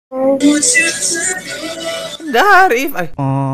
Darif! Ay.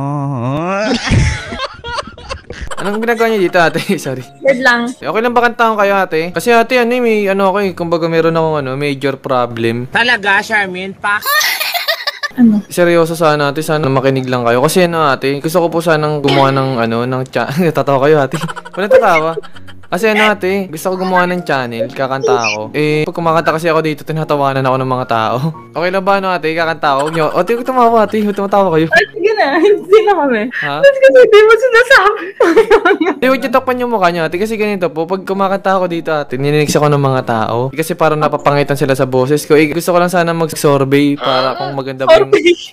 Anong ginagawa niyo dito, ate? Sorry. Dead lang. Okay lang ba kantahan kayo, ate? Kasi ate, may ako kumbaga meron akong major problem. Talaga, Charmin? Ano? Seryoso sana, ate. Sana makinig lang kayo. Kasi ate, gusto ko po sanang gumawa ng tatawa kayo, ate. Walang tatawa. Kasi ate, gusto ko gumawa ng channel, kakanta ako. Pag kumakanta kasi ako dito, tinatawanan ako ng mga tao. Okay lang ba, ate? Kakanta ako. Ate, huwag tumawa, ate. Huwag tumatawa kayo. Ay, sige na. Hindi na kami. Ha? Kasi hindi mo sinasabi. Hindi, huwag yung takpan yung mukha niyo, ate. Kasi ganito po, pag kumakanta ako dito, ate, nininig ako ng mga tao. Kasi parang napapangitan sila sa boses ko. Gusto ko lang sana mag-sorbet para kung maganda ba yung...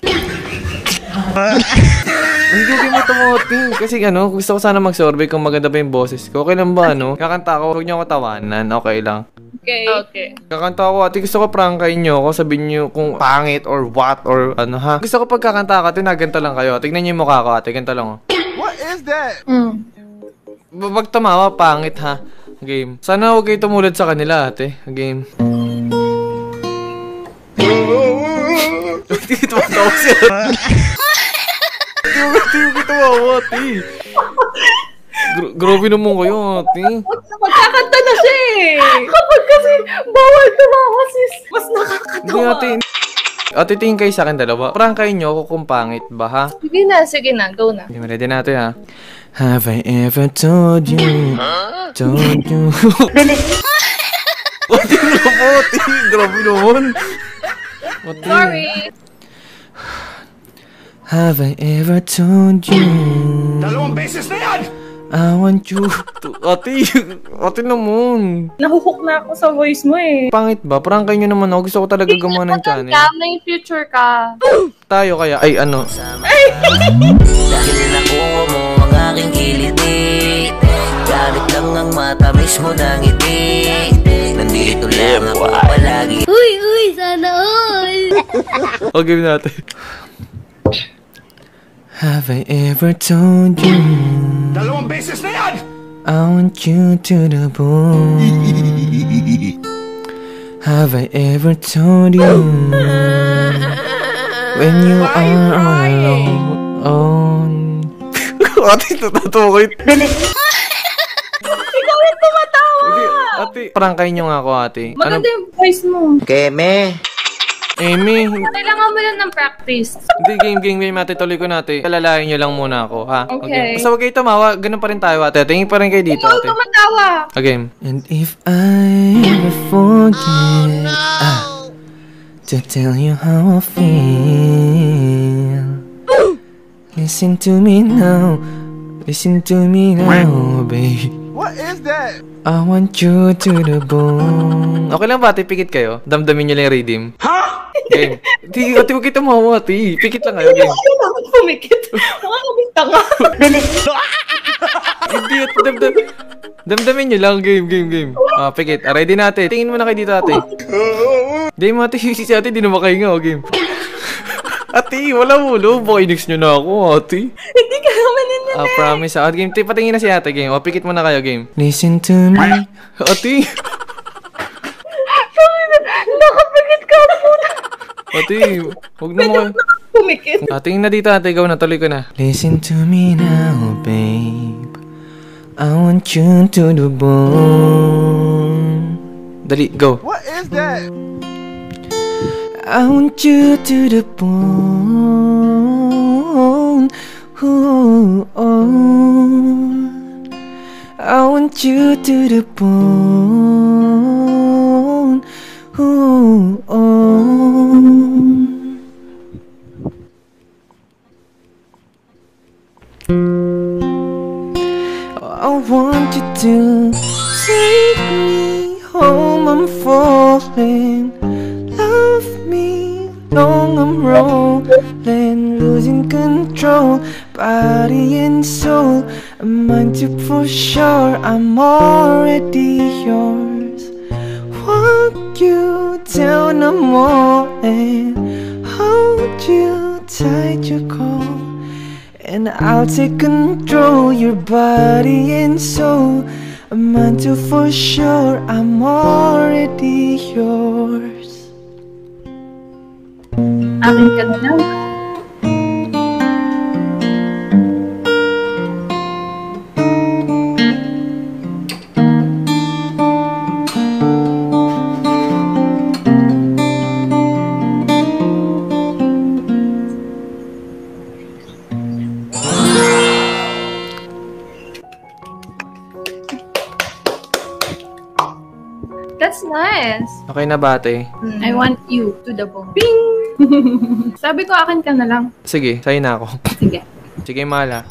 Hindi mo tumuting. Kasi gusto ko sana mag-sorbet kung maganda ba yung boses ko. Okay lang ba, Kakanta ako, huwag niyo ako tawanan. Okay lang. Okay. Kakanta ako, ate. Gusto ko prangkain niyo ako. Sabihin niyo kung pangit or what or ha. Gusto ko pag kakanta ako, ate, ganito lang kayo. Tignan niyo yung mukha ko, ate. Ganito lang, What is that? Pag tumawa, pangit, ha. Game. Sana huwag kayo tumulad sa kanila, ate. Game. Hindi tumatawa siya. Hindi tumawa, ate. Grabe naman kayo, ate. Magkakanta na siya eh. Kapag kasi bawal tumawa sis, mas nakakatawa. Hindi, ate. Ate, tingin kayo sa akin dalawa. Prangkain niyo ako kung pangit ba, ha? Sige na, go na. Ready natin, ha? Have I ever told you? Told you? Ate, ate. Grabe naman. Sorry. Have I ever told you? Dalawang beses na yan! I want you to... Ate naman. Nahuhook na ako sa voice mo eh. Pangit ba? Parang kayo naman ako. Gusto ko talaga gumawa ng channel. May future ka. Tayo kaya. Ay, ano? Dahil nakuha mo ang aking kiliti, galit lang ang matamis mo ng ngiti. Nandito lang ako palagi. Uy, sana all! Okay natin. Have I ever told you? Dalawang beses na yan! I want you to the bone. Have I ever told you? When you are alone. Ate, natatawa ko yun. Ikaw yung tumatawa. Ate, prangkain niyo nga ako, ate. Maganda yung voice mo. Keme. Amy. Kailangan mo lang ng practice. Hindi, game, ate. Tuloy ko natin. Kalalayan niyo lang muna ako, ha? Okay. Basta huwag kayo tumawa. Ganun pa rin tayo, ate. Tingin pa rin kayo dito, Ikaw ate. tumatawa. Okay. And if I ever forget to tell you how I feel, listen to me now. Listen to me now, babe. What is that? I want you to the bone. Okay lang ba, ate? Pikit kayo? Damdamin niyo lang yung rhythm. Ha? Game. Di, ate, huwag kayo tumawa, ate. Pikit lang kayo, game. Hindi ako pumikit. Mga kabita nga. Hindi, ate, damdamin niyo lang, game. Pikit. Ready na, ate. Tingin mo na kayo dito, ate. Di mo, ate. Si ate, di na makahinga, game. Ate, wala mo, lo. Baka inix nyo na ako, ate. Hindi ka naman nila. Promise, ate. Game, patingin na si ate, game. Pikit mo na kayo, game. Listen to me. Ate. Nakapikit ka po. Ate, huwag na mo. Pumikit. Tingin na dito, ate. Ikaw na, tuloy ko na. Listen to me now, babe. I want you to the bone. Dali, go. What is that? I want you to the bone. Ooh, oh. I want you to the bone. Ooh, oh. I want you to take me home. I'm falling. Love me long. I'm rolling, losing control, body and soul. I'm meant to for sure. I'm already yours. Walk you down the morning, hold you tight, you call, and I'll take control your body and soul. I'm meant to for sure. I'm already yours. Akin ka na lang. That's nice. Okay na ba, ate? I want you to the bone. Bing! Sabi ko, akin ka na lang. Sige, sa'yo na ako. Sige. Sige, mahal ha.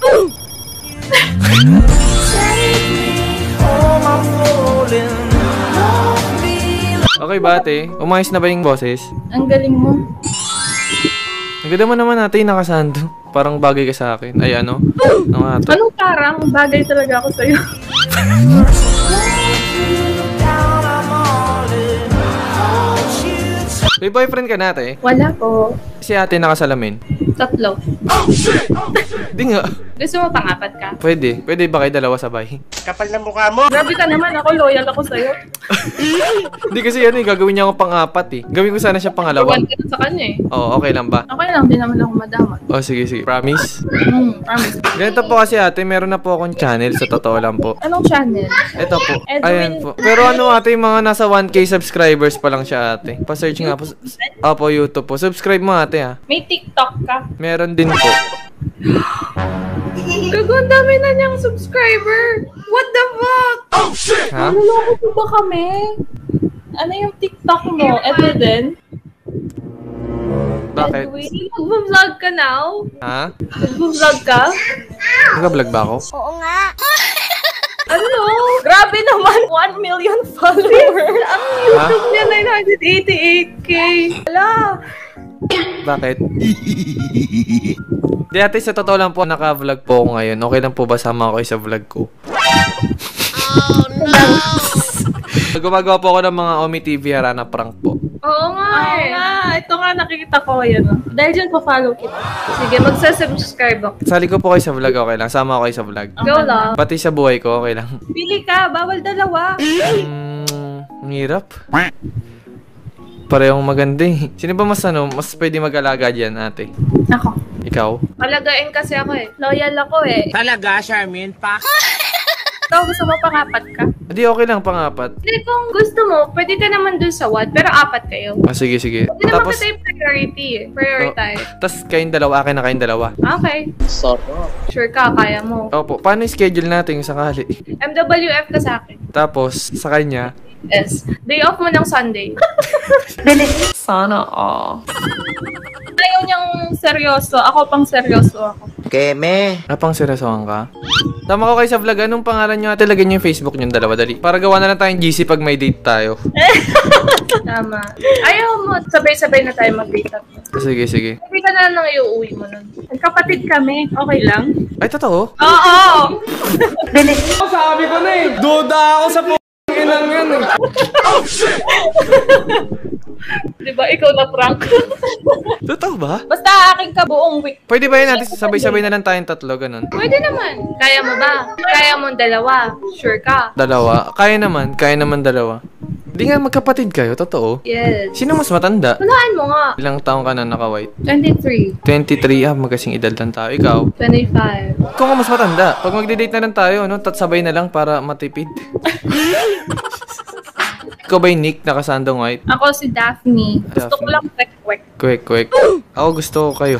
Okay ba, ate? Umayos na ba yung boses? Ang galing mo. Ang ganda mo naman, ate, nakasando. Parang bagay ka sa akin. Ay, ano? Ano nga to? Anong parang bagay talaga ako sa'yo? May boyfriend ka na, ate? Wala po. Si ate nakasalamin. 3. Di nga. Gusto mo pang-4 ka? Pwede. Pwede ba kayo dalawa sabay? Kapal ng mukha mo. Grabe ka naman. Ako, loyal ako sa'yo. Hindi kasi ano eh, gagawin niya ako pang-4 eh. Gawin ko sana siya pangalawa. Iwan ka na sa kanya eh. Oo, okay lang ba? Okay lang, di naman ako madama. Oh, sige, sige. Promise? Promise. Ganito po kasi ate, meron na po akong channel sa totoo lang po. Anong channel? Ito po. Edwin. Ayan po. Pero ano ate, mga nasa 1K subscribers pa lang siya ate. Pa-search nga po. Opo, YouTube po. Subscribe mo ate ha. May TikTok ka? Meron din po. Gago, ang dami na niyang subscriber. What the fuck? Ha? Naloko po ba kami? Ano yung TikTok mo? Edwin din? Bakit? Edwin, mag-vlog ka now? Ha? Mag-vlog ka? Nag-vlog ba ako? Ano? Grabe naman! 1 million followers! Ang YouTube niya, 988k! Wala! Bakit? Di ate, sa totoo lang po, naka-vlog po ako ngayon. Okay lang po ba sama ko sa vlog ko? Oh, no! Gumagawa po ako ng mga OME TV Harana prank po. Oo nga eh. Ito nga, nakikita ko yan. Dahil dyan, pa-follow kita. Sige, magsa-subscribe ako. Sali ko po kayo sa vlog, okay lang. Sama ko kayo sa vlog. Go lang. Pati sa buhay ko, okay lang. Pili ka, bawal dalawa. Ang hirap. Parehong maganda eh. Sino ba mas pwede mag-alaga dyan, ate? Ako. Ikaw? Palagain kasi ako eh. Loyal ako eh. Talaga, Charmin? Ikaw, gusto mo pang-4 ka? Hindi, okay lang, pang-4. Hindi, kung gusto mo, pwede ka naman dun sa 1, pero 4 kayo. Ah, sige, sige. Hindi naman Tapos, kita yung priority eh. Prioritize. tas kayong dalawa, akin na kayong dalawa. Okay. Sure ka, kaya mo. Opo, paano yung schedule natin yung sakali? MWF ka sa akin. Tapos, sa kanya, Yes. Day off mo ng Sunday. Sana all. Ayaw niyang seryoso. Ako pang seryoso ako. Keme. pang seryosohan ka? Tama ko kayo sa vlog, anong pangalan nyo ate? Lagyan nyo yung Facebook nyo dalawa, dali. Para gawa na lang tayong GC pag may date tayo. Tama. Ayaw mo, sabay-sabay na tayo mag-date up. Sige, sige. Sabi ka na lang nang iuwi mo nun. Magkapatid kami. Okay lang? Ay, totoo? Oo! Sabi ko na eh. Duda ako sa p***inang yan eh. Diba, ikaw na prank? Totoo ba? Basta akin ka buong week. Pwede ba yun natin sabay-sabay na lang tayong tatlo, ganun? Pwede naman. Kaya mo ba? Kaya mo dalawa. Sure ka? Dalawa? Kaya naman dalawa. Di nga magkapatid kayo, totoo? Yes. Sino mas matanda? Walaan mo nga. Ilang taong ka na naka-white? 23. 23, magkasing edad lang tayo. Ikaw? 25. Ikaw nga mas matanda. Pag magde-date na lang tayo, no? Tatsabay na lang para matipid. Ikaw ba yung Nick, nakasandong white? Ako si Daphne. Gusto ko Daphne. lang kwek-kwek. Kwek. Ako gusto ko kayo.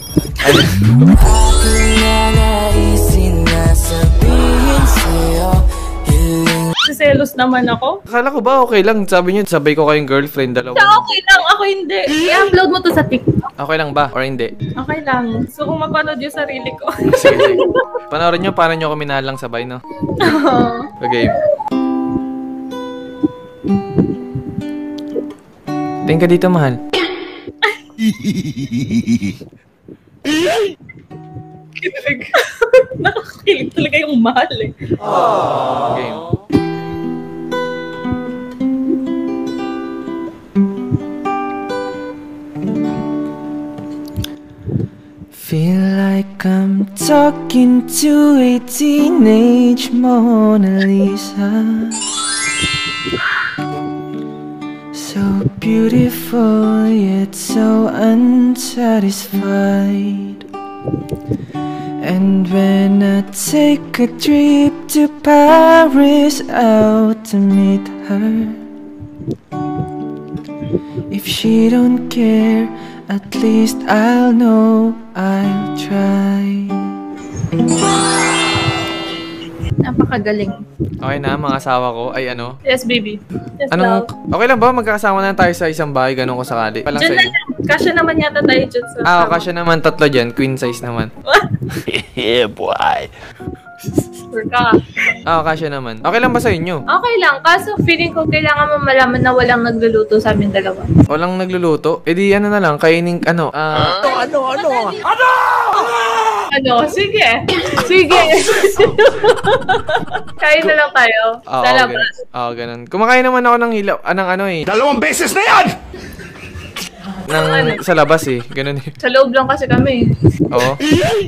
Siselos naman ako. Akala ko ba okay lang? Sabi niyo, sabay ko kayong girlfriend, dalawa. Siya okay lang. Ako hindi. I-upload mo to sa TikTok. Okay lang ba? Or hindi? Okay lang. So kung mapanood yung sarili ko. Sige, sige. Panoorin nyo, paano nyo ako minalang sabay, no? Okay. Tingin ka dito, mahal. Nakakilig talaga yung mahal eh. Game. Feel like I'm talking to a teenage Mona Lisa. So beautiful yet so untouchable. unsatisfied. And when I take a trip to Paris out to meet her, if she don't care, at least I'll know I'll try. Napakagaling. Okay na, mga asawa ko. Ay, ano? Yes, baby. Yes, Anong, love. okay lang ba? Magkakasama na tayo sa isang bahay, ganun ko sakali. Palang Diyan sa na inyo. lang. Kasya naman yata tayo dyan sa... Kasya naman, 3 dyan. Queen size naman. Yeah, boy. Sure ka. Kasya naman. Okay lang ba sa inyo? Okay lang. Kaso feeling ko kailangan mo malaman na walang nagluluto sa amin dalawa. Walang nagluluto? E di ano na lang, kainin, ano? Ano? Sige. Sige. Kain na lang tayo. Sa labas. Oo, ganun. Kumakain naman ako ng hilaw, ng ano eh. 2 beses na yan! Sa labas eh. Ganun eh. Sa loob lang kasi kami. Oo.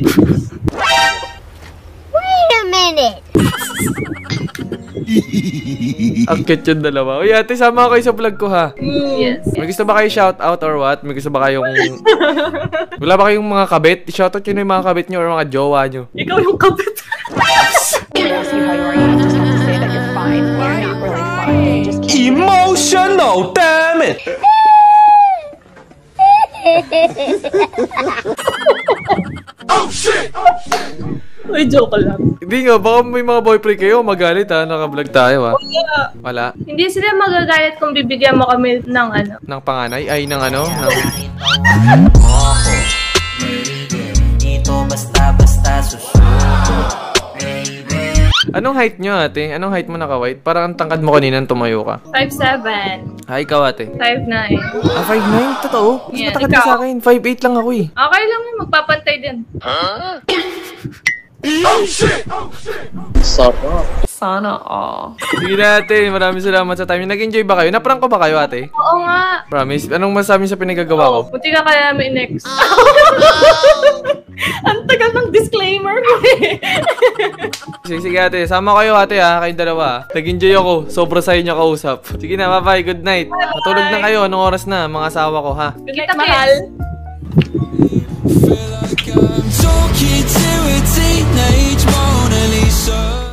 Wait a minute. Ang cute yung dalawa. Uy, ate, sama kayo sa vlog ko ha. Yes. May gusto ba kayo shout out or what? May gusto ba kayong... Wala ba kayong mga kabit? Shout out yun yung mga kabit nyo or mga jowa nyo. Ikaw yung kapit. Emotional, damn it! Uy, joke lang. Hindi nga, baka may mga boyfriend kayo, magalit ha, naka-vlog tayo ha. Wala. Hindi sila magagalit kung bibigyan mo kami ng ano. Ng panganay? Ay, ng ano? Ng... Dito basta-basta susuko. Anong height nyo ate? Anong height mo naka-white? Parang ang tangkad mo kanina nang tumayo ka. 5'7". Ikaw ate. 5'9". 5'9"? Totoo? Mas Yeah, matangkad ikaw? ka sa akin. 5'8" lang ako eh. Okay lang yun, magpapantay din. Sana all. Sige na ate, maraming salamat sa time. Nag-enjoy ba kayo? Naprank ko ba kayo ate? Oo nga. Promise? Anong masabi sa pinagagawa ko? Buti ka kaya may next. Ang tagal ng disclaimer mo eh. Sige ate, sama kayo ate ha, kayong dalawa. Nag-enjoy ako, sobra sa inyo kausap. Sige na, bye-bye, good night. Matulog na kayo, anong oras na, mga asawa ko ha. Good night, mahal. Talking to a teenage Mona Lisa.